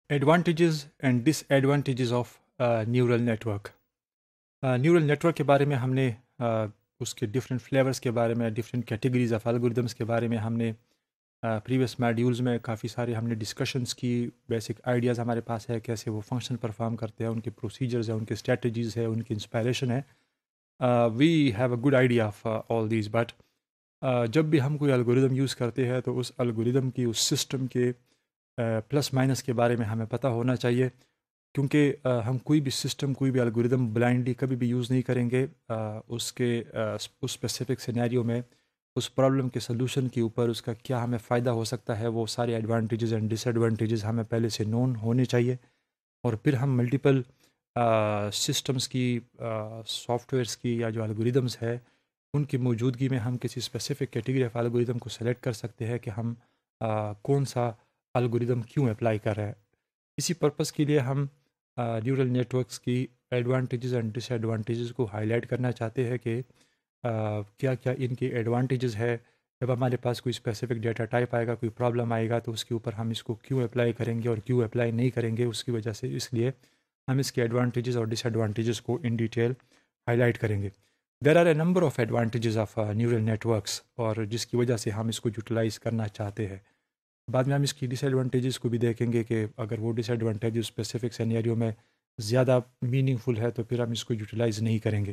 Advantages and disadvantages of neural network. Neural network के बारे में हमने उसके डिफरेंट फ्लेवर्स के बारे में, डिफरेंट कैटेगरीज ऑफ एल्गोरिदम्स के बारे में हमने प्रीवियस मॉड्यूल्स में काफ़ी सारे हमने डिस्कशंस की। बेसिक आइडियाज़ हमारे पास है कैसे वो फंक्शन परफॉर्म करते हैं, उनके प्रोसीजर्स हैं, उनके स्ट्रेटजीज़ है, उनकी इंस्पायरेशन है। We have a good idea of all these, but जब भी हम कोई एल्गोरिदम यूज़ करते हैं तो उस एल्गोरिदम की, उस सिस्टम के प्लस माइनस के बारे में हमें पता होना चाहिए, क्योंकि हम कोई भी सिस्टम, कोई भी एल्गोरिदम ब्लाइंडली कभी भी यूज़ नहीं करेंगे। उस स्पेसिफिक सिनेरियो में उस प्रॉब्लम के सलूशन के ऊपर उसका क्या हमें फ़ायदा हो सकता है, वो सारे एडवांटेजेस एंड डिसएडवांटेजेस हमें पहले से नोन होने चाहिए। और फिर हम मल्टीपल सिस्टम्स की, सॉफ्टवेयर्स की या जो एल्गोरिदम्स है उनकी मौजूदगी में हम किसी स्पेसिफिक कैटेगरी ऑफ एल्गोरिदम को सेलेक्ट कर सकते हैं कि हम कौन सा एल्गोरिदम क्यों अप्लाई कर रहे हैं। इसी पर्पस के लिए हम न्यूरल नेटवर्क्स की एडवांटेजेस एंड डिसएडवांटेजेस को हाईलाइट करना चाहते हैं कि क्या क्या इनके एडवांटेजेस है। जब हमारे पास कोई स्पेसिफिक डेटा टाइप आएगा, कोई प्रॉब्लम आएगा, तो उसके ऊपर हम इसको क्यों अप्लाई करेंगे और क्यों अप्लाई नहीं करेंगे, उसकी वजह से, इसलिए हम इसके एडवांटेजेस और डिसएडवांटेजेस को इन डिटेल हाईलाइट करेंगे। There are a number of advantages of neural networks, और जिसकी वजह से हम इसको यूटिलाइज़ करना चाहते हैं। बाद में हम इसकी डिसएडवांटेजेस को भी देखेंगे कि अगर वो डिसएडवांटेज स्पेसिफिक सिनेरियो में ज़्यादा मीनिंगफुल है तो फिर हम इसको यूटिलाइज़ नहीं करेंगे।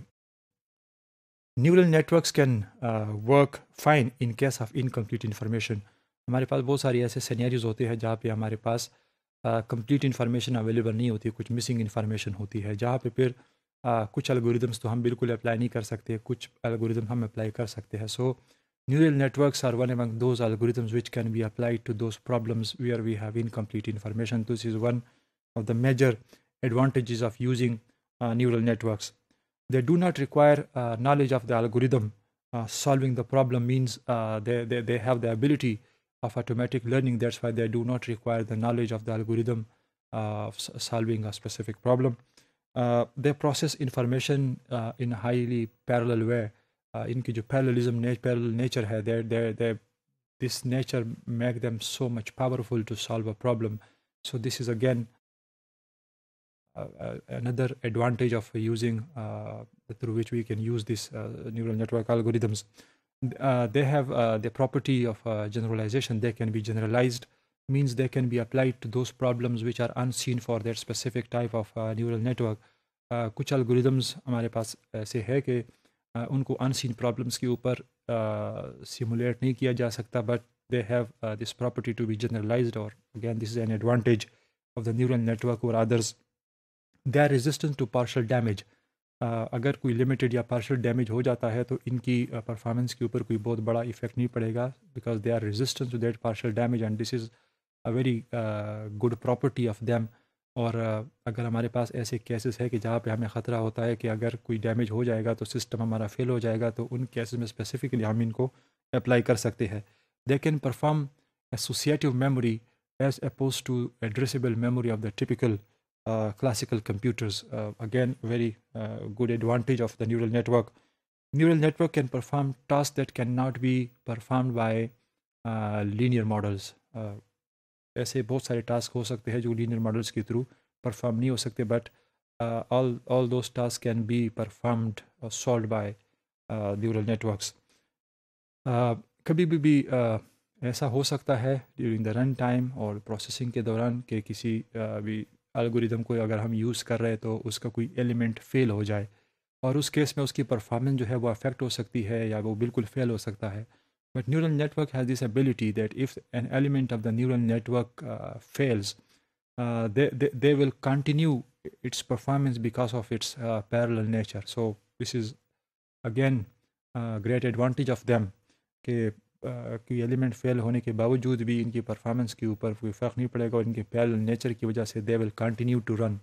Neural networks can work fine in case of incomplete information. हमारे पास बहुत सारे ऐसे सिनेरियोज होते हैं जहाँ पे हमारे पास कंप्लीट इन्फॉर्मेशन अवेलेबल नहीं होती, कुछ मिसिंग इन्फॉर्मेशन होती है, जहाँ पे फिर कुछ एल्गोरिदम्स तो हम बिल्कुल अप्लाई नहीं कर सकते, कुछ एल्गोरिदम हम अप्लाई कर सकते हैं। सो neural networks are one among those algorithms which can be applied to those problems where we have incomplete information. This is one of the major advantages of using neural networks. They do not require knowledge of the algorithm. Solving the problem means they have the ability of automatic learning. That's why they do not require the knowledge of the algorithm of solving a specific problem. They process information in a highly parallel way. इनकी जो parallel nature है, this nature make them so much powerful to solve a problem. So this is again another advantage of using through which we can use this neural network algorithms. They have the property of generalization. They can be generalized, means they can be applied to those problems which are unseen for that specific type of neural network. कुछ algorithms हमारे पास ऐसे है कि उनको unseen problems के ऊपर simulate नहीं किया जा सकता, but they have this property to be generalized, और again this is an advantage of the neural network और others. They are resistant to partial damage. अगर कोई लिमिटेड या पार्शल डैमेज हो जाता है तो इनकी परफॉर्मेंस के ऊपर कोई बहुत बड़ा इफेक्ट नहीं पड़ेगा, because they are resistant to that partial damage, and this is a very good property of them. और अगर हमारे पास ऐसे केसेस है कि जहाँ पे हमें ख़तरा होता है कि अगर कोई डैमेज हो जाएगा तो सिस्टम हमारा फेल हो जाएगा, तो उन केसेस में स्पेसिफिकली हम इनको अप्लाई कर सकते हैं। They can perform associative memory as oppose to addressable memory of the typical classical computers. Again, very good advantage of the neural network. Neural network can perform tasks that cannot be performed by linear models. ऐसे बहुत सारे task हो सकते हैं जो linear models के through perform नहीं हो सकते, but all those tasks can be performed or solved by neural networks. कभी भी ऐसा हो सकता है ड्यूरिंग द रन टाइम और प्रोसेसिंग के दौरान कि किसी भी एल्गोरिदम को अगर हम यूज़ कर रहे हैं तो उसका कोई एलिमेंट फेल हो जाए, और उस केस में उसकी परफॉर्मेंस जो है वो अफेक्ट हो सकती है या वो बिल्कुल फेल हो सकता है। But neural network has this ability that if an element of the neural network fails, they will continue its performance because of its parallel nature. So this is again great advantage of them कि कोई element fail होने के बावजूद भी इनकी performance के ऊपर कोई फ़र्क नहीं पड़ेगा, और इनके पैरेलल नेचर की वजह से they will continue to run.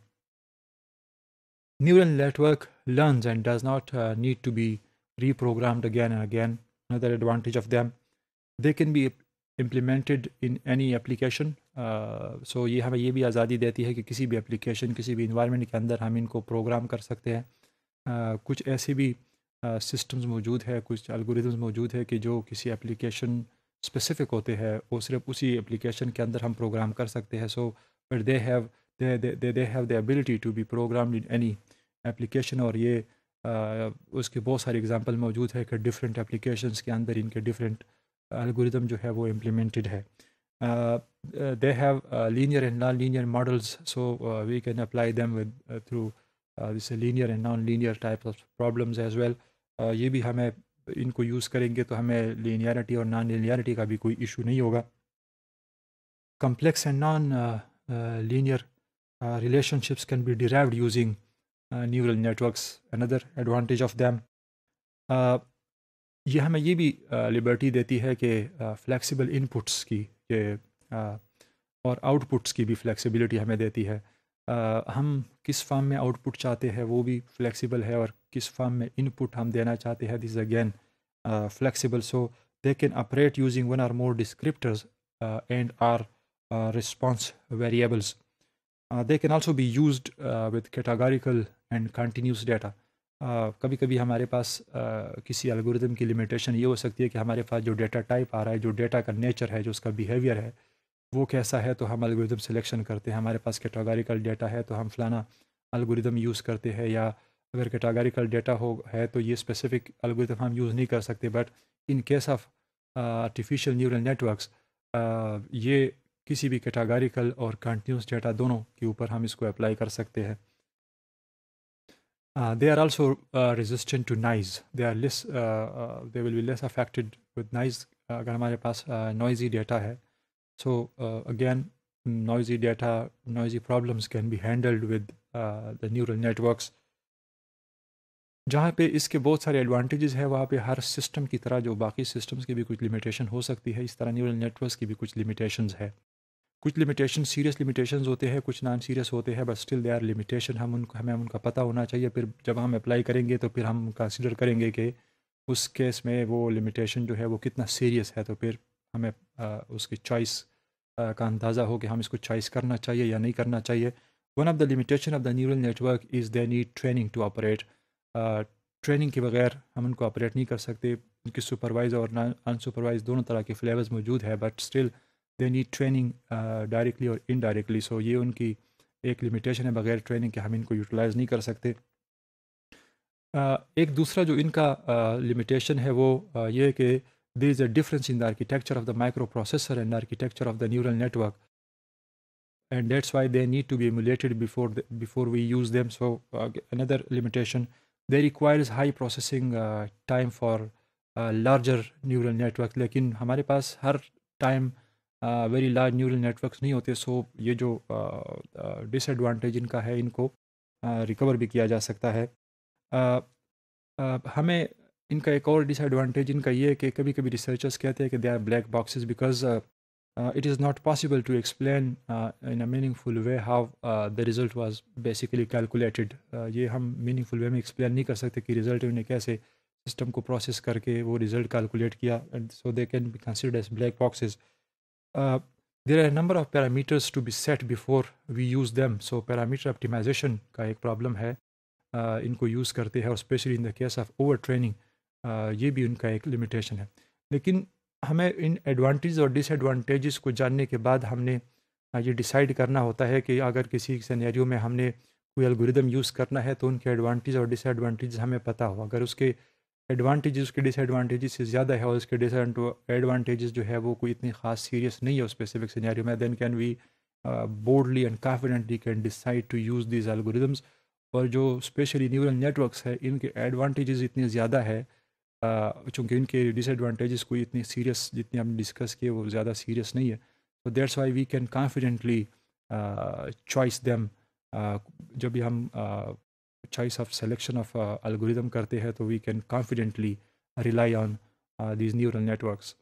Neural network learns and does not need to be reprogrammed again and again. Another advantage of them, they can be implemented in any application. So ये हमें ये भी आज़ादी देती है कि किसी भी एप्लीकेशन, किसी भी इन्वायरमेंट के अंदर हम इनको प्रोग्राम कर सकते हैं। कुछ ऐसे भी सिस्टम्स मौजूद है, कुछ एल्गोरिदम्स मौजूद है कि जो किसी एप्लीकेशन स्पेसिफिक होते हैं, वो सिर्फ उसी एप्लीकेशन के अंदर हम प्रोग्राम कर सकते हैं। सो but they have the ability to be programmed in any application. और ये उसके बहुत सारे एग्जांपल मौजूद है कि डिफरेंट एप्लीकेशंस के अंदर इनके डिफरेंट एल्गोरिदम जो है वो इम्प्लीमेंटेड है. They have linear and non-linear models, so we can apply them through this linear and non-linear types of problems as well. ये भी हमें इनको यूज़ करेंगे तो हमें लीनियरिटी और नॉन लीनियरिटी का भी कोई इशू नहीं होगा. Complex and non-linear relationships can be derived using neural networks. Another advantage of them. ये हमें ये भी लिबर्टी देती है कि फ्लेक्सिबल इनपुट्स की और आउटपुट्स की भी फ्लेक्सिबिलिटी हमें देती है. हम किस फॉर्म में आउटपुट चाहते हैं वो भी फ्लेक्सिबल है, और किस फॉर्म में इनपुट हम देना चाहते हैं this again flexible. So they can operate using one or more descriptors and or response variables. They can also be used with categorical and continuous data. कभी कभी हमारे पास किसी एल्गोरिदम की लिमिटेशन ये हो सकती है कि हमारे पास जो डेटा टाइप आ रहा है, जो डेटा का नेचर है, जो उसका बिहेवियर है वो कैसा है, तो हम एल्गोरिदम सिलेक्शन करते हैं. हमारे पास कैटेगोरिकल डेटा है तो हम फलाना एल्गोरिदम यूज़ करते हैं, या अगर कैटेगोरिकल डेटा है तो ये स्पेसिफिक एल्गोरिदम हम यूज़ नहीं कर सकते. But in case of artificial neural networks ये किसी भी कैटेगोरिकल और कंटिन्यूस डेटा दोनों के ऊपर हम इसको अप्लाई कर सकते हैं. They are also resistant to noise. They are less they will be less affected with noise अगर हमारे पास नॉइजी डेटा है. So again noisy data, noisy problems can be handled with the neural networks. जहाँ पे इसके बहुत सारे advantages है वहाँ पे हर सिस्टम की तरह जो बाकी सिस्टम्स की भी कुछ लिमिटेशन हो सकती है, इस तरह न्यूरल नेटवर्क्स की भी कुछ लिमिटेशंस है. कुछ लिमिटेशन सीरियस लिमिटेशंस होते हैं, कुछ नॉन सीरियस होते हैं, but still they are limitation. हमें उनका पता होना चाहिए. फिर जब हम अप्लाई करेंगे तो फिर हम कंसिडर करेंगे कि उस केस में वो लिमिटेशन जो है वो कितना सीरियस है, तो फिर हमें उसकी चॉइस का अंदाज़ा हो कि हम इसको चॉइस करना चाहिए या नहीं करना चाहिए. One of the limitation of the neural network is they need training to operate. Training के बगैर हम उनको ऑपरेट नहीं कर सकते. उनकी सुपरवाइज और अनसुपरवाइज दोनों तरह के फ्लेवर्स मौजूद है, but still they need training directly और इनडायरेक्टली. सो ये उनकी एक लिमिटेशन है, बगैर ट्रेनिंग के हम इनको यूटिलाइज़ नहीं कर सकते. एक दूसरा जो इनका लिमिटेशन है वो ये है कि there is a difference in the architecture of the microprocessor and architecture of the neural network, and that's why they need to be emulated before we use them. So another limitation, they requires high processing time for larger neural network. लेकिन हमारे पास हर time very large neural networks नहीं होते. सो ये जो disadvantage इनका है इनको रिकवर भी किया जा सकता है. हमें इनका एक और डिसएडवांटेज इनका ये है कि कभी कभी रिसर्चर्स कहते हैं कि they are black boxes because it is not possible to explain in a meaningful way how the result was basically calculated. ये हम मीनिंगफुल वे में एक्सप्लेन नहीं कर सकते कि रिज़ल्ट ने कैसे सिस्टम को प्रोसेस करके वो रिज़ल्ट कैलकुलेट किया. So they can be considered as black boxes. There are number of parameters to be set before we use them. So parameter optimization का एक प्रॉब्लम है इनको यूज़ करते हैं, और specially in the case of over training ये भी उनका एक लिमिटेशन है. लेकिन हमें इन एडवांटेज और डिसएडवांटेजेस को जानने के बाद हमने ये डिसाइड करना होता है कि अगर किसी सिनेरियो में हमने कोई एल्गोरिदम यूज़ करना है तो उनके एडवांटेज और डिसएडवांटेज हमें पता हो. अगर उसके एडवांटेजेस उसके डिसएडवांटेजेस से ज़्यादा है और उसके डिसएडवांटेजेस जो है वो कोई इतनी ख़ास सीरियस नहीं है उस स्पेसिफिक सिनेरियो में, then can we boldly and confidently can decide to use these algorithms. और जो स्पेशली न्यूरल नेटवर्क्स है इनके एडवांटेजेस इतने ज़्यादा है चूँकि इनके डिसएडवांटेजेस कोई इतनी सीरियस जितनी हमने डिस्कस किए वो ज़्यादा सीरियस नहीं है. तो that's why we can confidently choice them. जब भी हम choice of selection of algorithm करते हैं तो we can confidently rely on these neural networks.